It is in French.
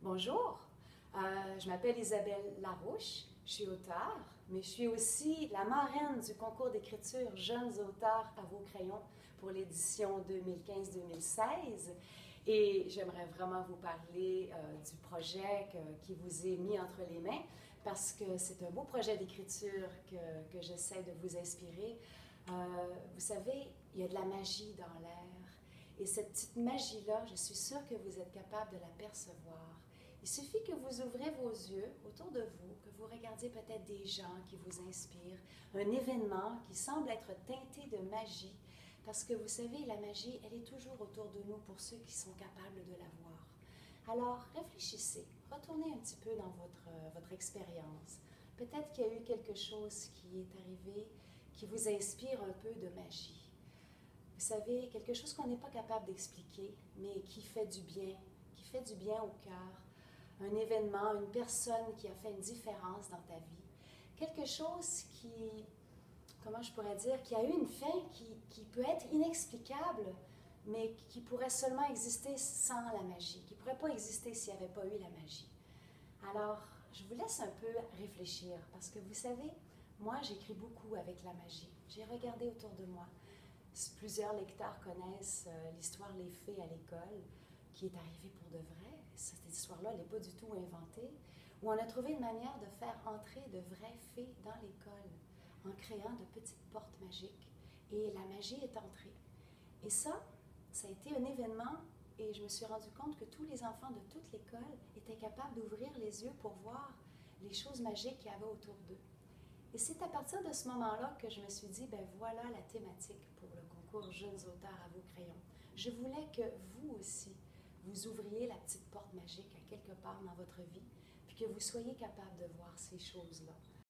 Bonjour, je m'appelle Isabelle Larouche, je suis auteure, mais je suis aussi la marraine du concours d'écriture Jeunes auteurs à vos crayons pour l'édition 2015-2016. Et j'aimerais vraiment vous parler du projet qui vous est mis entre les mains parce que c'est un beau projet d'écriture que j'essaie de vous inspirer. Vous savez, il y a de la magie dans l'air. Et cette petite magie-là, je suis sûre que vous êtes capable de la percevoir. Il suffit que vous ouvrez vos yeux autour de vous, que vous regardiez peut-être des gens qui vous inspirent, un événement qui semble être teinté de magie. Parce que vous savez, la magie, elle est toujours autour de nous pour ceux qui sont capables de la voir. Alors, réfléchissez, retournez un petit peu dans votre expérience. Peut-être qu'il y a eu quelque chose qui est arrivé qui vous inspire un peu de magie. Vous savez, quelque chose qu'on n'est pas capable d'expliquer, mais qui fait du bien au cœur. Un événement, une personne qui a fait une différence dans ta vie. Quelque chose qui, comment je pourrais dire, qui a eu une fin qui peut être inexplicable, mais qui pourrait seulement exister sans la magie, qui ne pourrait pas exister s'il n'y avait pas eu la magie. Alors, je vous laisse un peu réfléchir, parce que vous savez, moi, j'écris beaucoup avec la magie. J'ai regardé autour de moi. Plusieurs lecteurs connaissent l'histoire Les Fées à l'école, qui est arrivée pour de vrai. Cette histoire-là, elle n'est pas du tout inventée. Où on a trouvé une manière de faire entrer de vraies fées dans l'école, en créant de petites portes magiques. Et la magie est entrée. Et ça a été un événement, et je me suis rendu compte que tous les enfants de toute l'école étaient capables d'ouvrir les yeux pour voir les choses magiques qu'il y avait autour d'eux. Et c'est à partir de ce moment-là que je me suis dit, ben voilà la thématique pour le concours Jeunes auteurs à vos crayons. Je voulais que vous aussi, vous ouvriez la petite porte magique à quelque part dans votre vie, puis que vous soyez capable de voir ces choses-là.